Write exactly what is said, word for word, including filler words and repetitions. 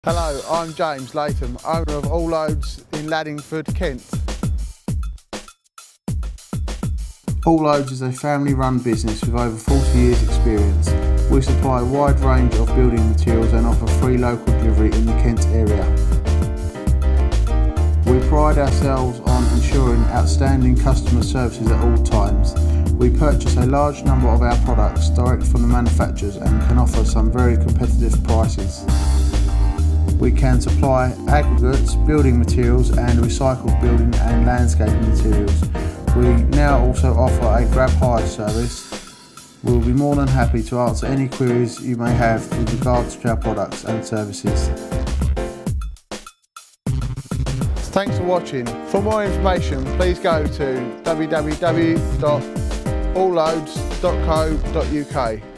Hello, I'm James Latham, owner of All Loads in Laddingford, Kent. All Loads is a family-run business with over forty years experience. We supply a wide range of building materials and offer free local delivery in the Kent area. We pride ourselves on ensuring outstanding customer services at all times. We purchase a large number of our products direct from the manufacturers and can offer some very competitive prices. We can supply aggregates, building materials and recycled building and landscaping materials. We now also offer a grab hire service. We'll be more than happy to answer any queries you may have with regards to our products and services. Thanks for watching. For more information, please go to w w w dot all loads dot co dot u k.